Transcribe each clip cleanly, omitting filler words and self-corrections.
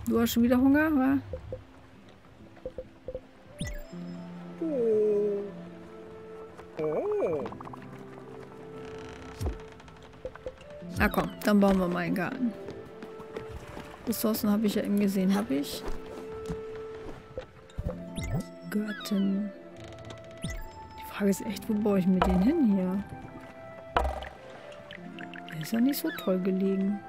Du hast schon wieder Hunger, wa? Na komm, dann bauen wir mal einen Garten. Ressourcen habe ich ja eben gesehen, habe ich. Garten. Die Frage ist echt, wo baue ich mir den hin hier? Der ist ja nicht so toll gelegen.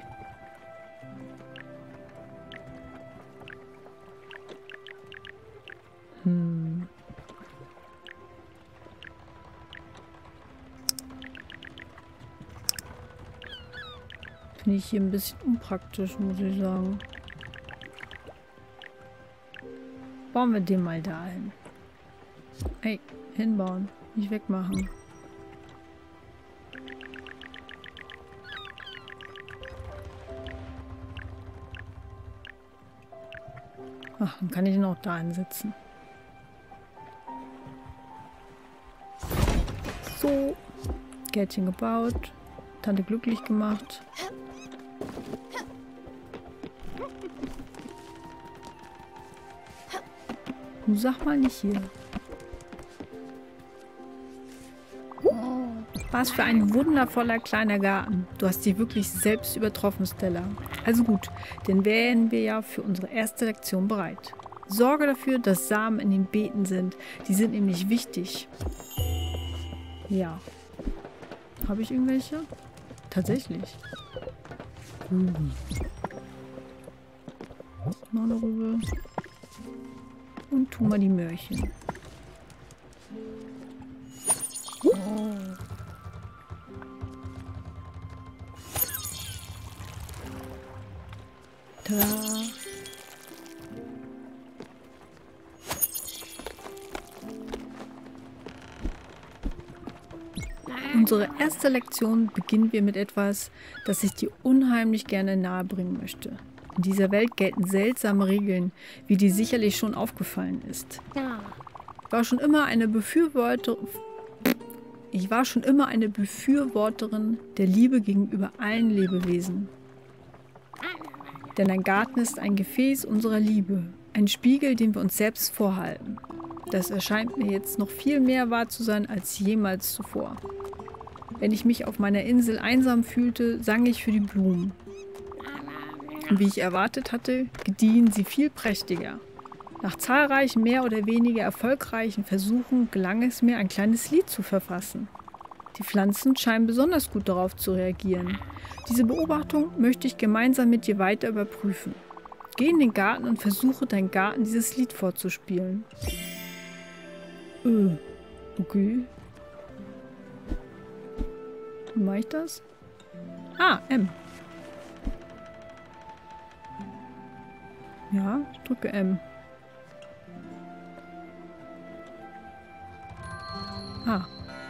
Finde ich hier ein bisschen unpraktisch, muss ich sagen. Bauen wir den mal da hin. Hey, hinbauen. Nicht wegmachen. Ach, dann kann ich ihn auch da hinsetzen. So. Gärtchen gebaut. Tante glücklich gemacht. Du sag mal nicht hier. Was für ein wundervoller kleiner Garten. Du hast dich wirklich selbst übertroffen, Stella. Also gut, dann wären wir ja für unsere erste Lektion bereit. Sorge dafür, dass Samen in den Beeten sind. Die sind nämlich wichtig. Ja. Habe ich irgendwelche? Tatsächlich. Noch eine Rübe. Und tun wir die Möhrchen. Tada. Unsere erste Lektion beginnen wir mit etwas, das ich dir unheimlich gerne nahebringen möchte. In dieser Welt gelten seltsame Regeln, wie dir sicherlich schon aufgefallen ist. Ich war schon immer eine Befürworterin der Liebe gegenüber allen Lebewesen. Denn ein Garten ist ein Gefäß unserer Liebe, ein Spiegel, den wir uns selbst vorhalten. Das erscheint mir jetzt noch viel mehr wahr zu sein als jemals zuvor. Wenn ich mich auf meiner Insel einsam fühlte, sang ich für die Blumen. Und wie ich erwartet hatte, gediehen sie viel prächtiger. Nach zahlreichen, mehr oder weniger erfolgreichen Versuchen gelang es mir, ein kleines Lied zu verfassen. Die Pflanzen scheinen besonders gut darauf zu reagieren. Diese Beobachtung möchte ich gemeinsam mit dir weiter überprüfen. Geh in den Garten und versuche, deinem Garten dieses Lied vorzuspielen. Okay. Wie mache ich das? Ah, M. Ja, ich drücke M. Ah.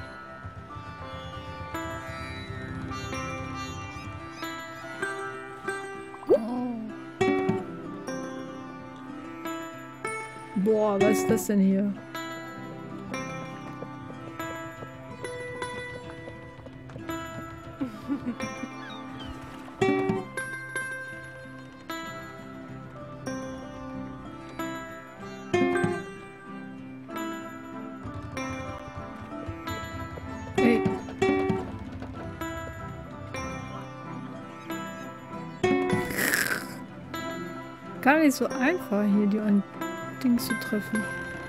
Boah, was ist das denn hier? Hey. Gar nicht so einfach, hier die Dings zu treffen.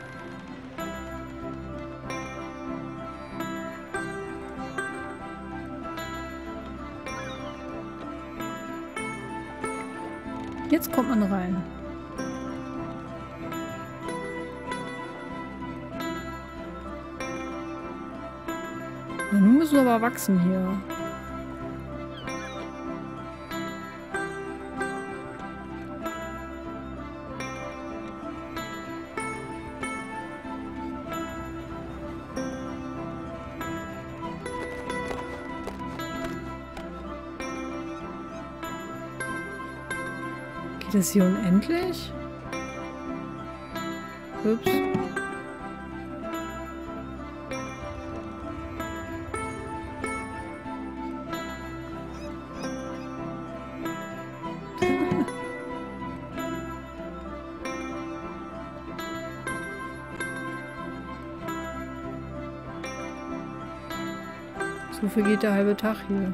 Jetzt kommt man rein. Ja, nun müssen wir aber wachsen hier. Geht das hier unendlich? Ups. So viel geht der halbe Tag hier.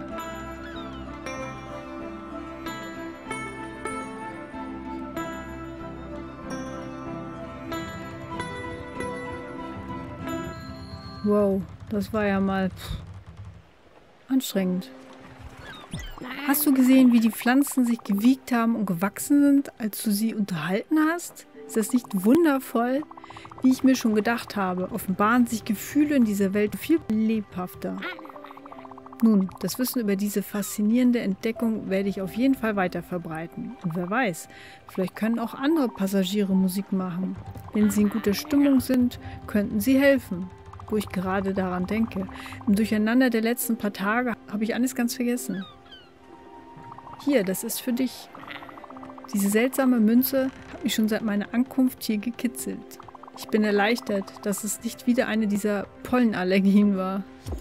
Wow, das war ja mal anstrengend. Hast du gesehen, wie die Pflanzen sich gewiegt haben und gewachsen sind, als du sie unterhalten hast? Ist das nicht wundervoll? Wie ich mir schon gedacht habe, offenbaren sich Gefühle in dieser Welt viel lebhafter. Nun, das Wissen über diese faszinierende Entdeckung werde ich auf jeden Fall weiter verbreiten. Und wer weiß, vielleicht können auch andere Passagiere Musik machen. Wenn sie in guter Stimmung sind, könnten sie helfen. Wo ich gerade daran denke. Im Durcheinander der letzten paar Tage habe ich alles ganz vergessen. Hier, das ist für dich. Diese seltsame Münze hat mich schon seit meiner Ankunft hier gekitzelt. Ich bin erleichtert, dass es nicht wieder eine dieser Pollenallergien war.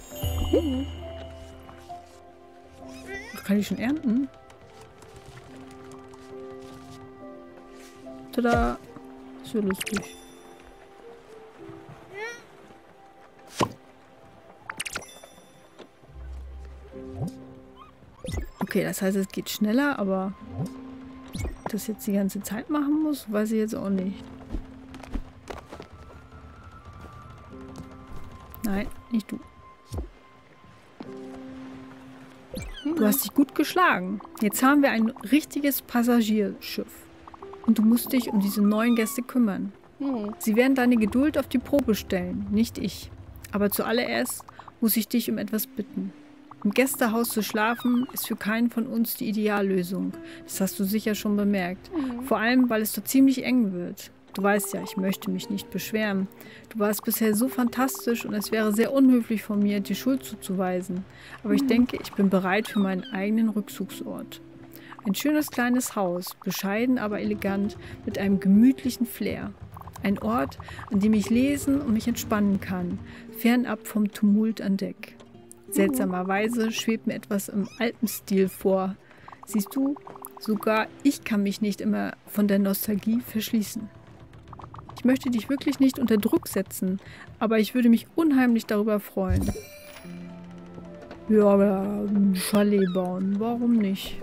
Ach, kann ich schon ernten? Tada! Ist ja lustig. Okay, das heißt, es geht schneller, aber ob das jetzt die ganze Zeit machen muss, weiß ich jetzt auch nicht. Nein, nicht du. Du hast dich gut geschlagen. Jetzt haben wir ein richtiges Passagierschiff. Und du musst dich um diese neuen Gäste kümmern. Sie werden deine Geduld auf die Probe stellen, nicht ich. Aber zuallererst muss ich dich um etwas bitten. Im Gästehaus zu schlafen ist für keinen von uns die Ideallösung. Das hast du sicher schon bemerkt. Vor allem, weil es dort ziemlich eng wird. Du weißt ja, ich möchte mich nicht beschweren. Du warst bisher so fantastisch und es wäre sehr unhöflich von mir, dir Schuld zuzuweisen. Aber ich denke, ich bin bereit für meinen eigenen Rückzugsort. Ein schönes kleines Haus, bescheiden, aber elegant, mit einem gemütlichen Flair. Ein Ort, an dem ich lesen und mich entspannen kann, fernab vom Tumult an Deck. Seltsamerweise schwebt mir etwas im Alpenstil vor. Siehst du, sogar ich kann mich nicht immer von der Nostalgie verschließen. Ich möchte dich wirklich nicht unter Druck setzen, aber ich würde mich unheimlich darüber freuen. Ja, ein Chalet bauen, warum nicht?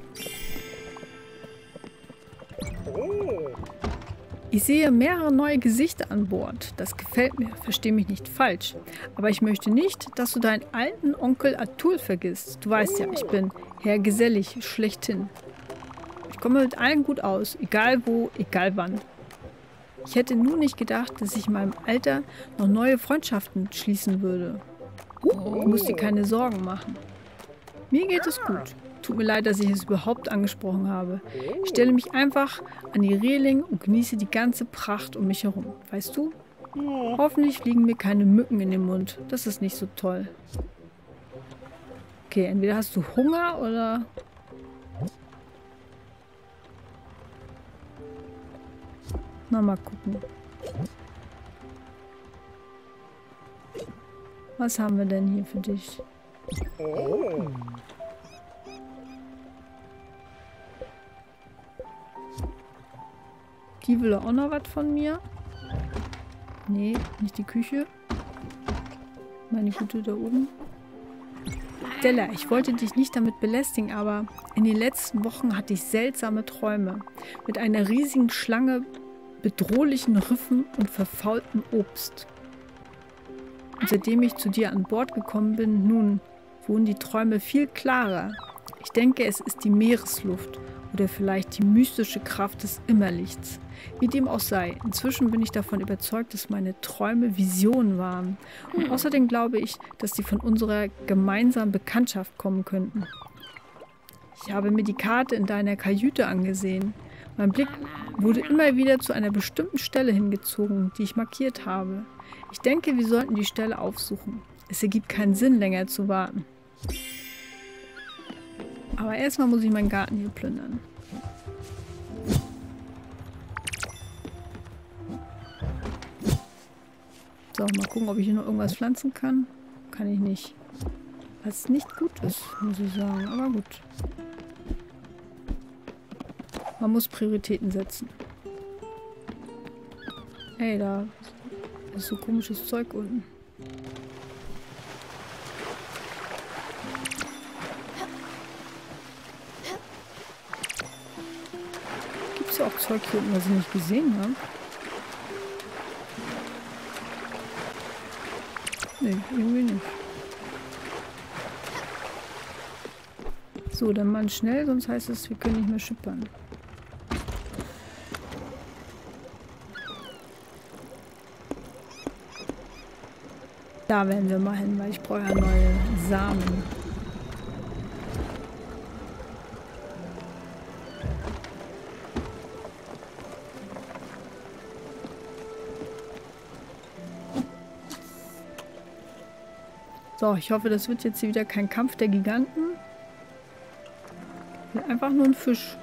Ich sehe mehrere neue Gesichter an Bord. Das gefällt mir, versteh mich nicht falsch. Aber ich möchte nicht, dass du deinen alten Onkel Atul vergisst. Du weißt ja, ich bin Herr Gesellig, schlechthin. Ich komme mit allen gut aus, egal wo, egal wann. Ich hätte nur nicht gedacht, dass ich in meinem Alter noch neue Freundschaften schließen würde. Du musst dir keine Sorgen machen. Mir geht es gut. Tut mir leid, dass ich es überhaupt angesprochen habe. Ich stelle mich einfach an die Reling und genieße die ganze Pracht um mich herum. Weißt du? Hoffentlich fliegen mir keine Mücken in den Mund. Das ist nicht so toll. Okay, entweder hast du Hunger oder... Na, mal gucken. Was haben wir denn hier für dich? Die will auch noch was von mir. Nee, nicht die Küche. Meine Gute da oben. Stella, ich wollte dich nicht damit belästigen, aber in den letzten Wochen hatte ich seltsame Träume. Mit einer riesigen Schlange, bedrohlichen Riffen und verfaultem Obst. Und seitdem ich zu dir an Bord gekommen bin, nun wurden die Träume viel klarer. Ich denke, es ist die Meeresluft oder vielleicht die mystische Kraft des Immerlichts. Wie dem auch sei, inzwischen bin ich davon überzeugt, dass meine Träume Visionen waren. Und außerdem glaube ich, dass sie von unserer gemeinsamen Bekanntschaft kommen könnten. Ich habe mir die Karte in deiner Kajüte angesehen. Mein Blick wurde immer wieder zu einer bestimmten Stelle hingezogen, die ich markiert habe. Ich denke, wir sollten die Stelle aufsuchen. Es ergibt keinen Sinn, länger zu warten. Aber erstmal muss ich meinen Garten hier plündern. So, mal gucken, ob ich hier noch irgendwas pflanzen kann. Kann ich nicht. Was nicht gut ist, muss ich sagen. Aber gut. Man muss Prioritäten setzen. Hey, da ist so komisches Zeug unten. Gibt es ja auch Zeug hier unten, was ich nicht gesehen habe. Nee, irgendwie nicht. So, dann mal schnell, sonst heißt es, wir können nicht mehr schippern. Da werden wir mal hin, weil ich brauche ja neue Samen. So, ich hoffe, das wird jetzt hier wieder kein Kampf der Giganten. Einfach nur ein Fisch.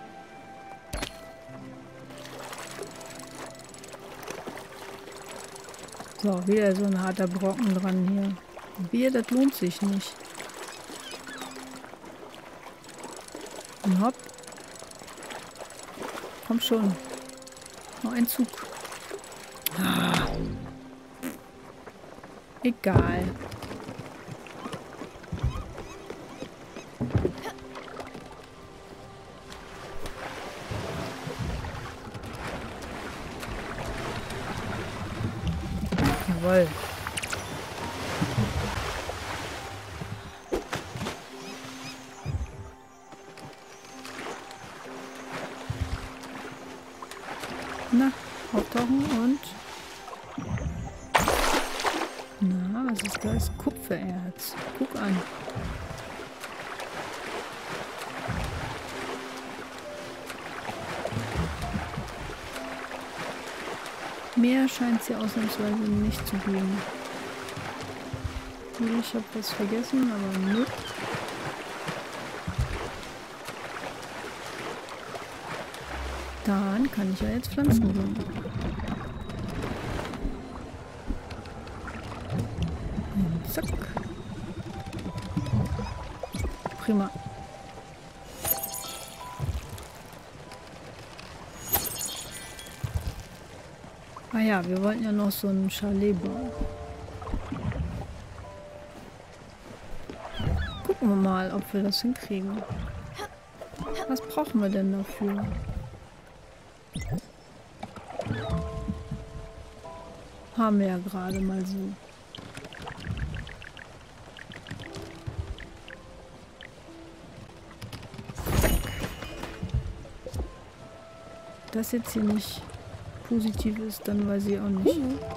So, wieder so ein harter Brocken dran hier. Wehe, das lohnt sich nicht. Und hopp. Komm schon. Noch ein Zug. Ah. Egal. Jawohl. Na, auftauchen und... Na, was ist das? Kupfererz. Guck an. Mehr scheint es hier ausnahmsweise nicht zu geben. Ich habe was vergessen, aber nö. Dann kann ich ja jetzt Pflanzen holen. Und zack. Prima. Ah ja, wir wollten ja noch so ein Chalet bauen. Gucken wir mal, ob wir das hinkriegen. Was brauchen wir denn dafür? Haben wir ja gerade mal so. Das jetzt hier nicht positiv ist, dann weiß ich auch nicht.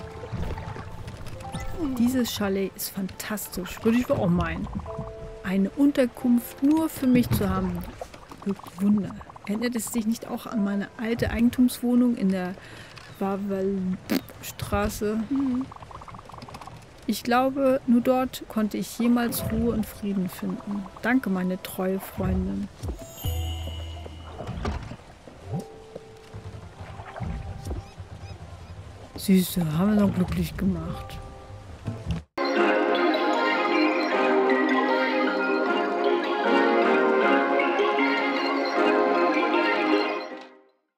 Dieses Chalet ist fantastisch. Würde ich auch meinen. Eine Unterkunft nur für mich zu haben. Wirkt Wunder. Erinnert es sich nicht auch an meine alte Eigentumswohnung in der Wavelstraße? Ich glaube, nur dort konnte ich jemals Ruhe und Frieden finden. Danke, meine treue Freundin. Süße, haben wir noch glücklich gemacht.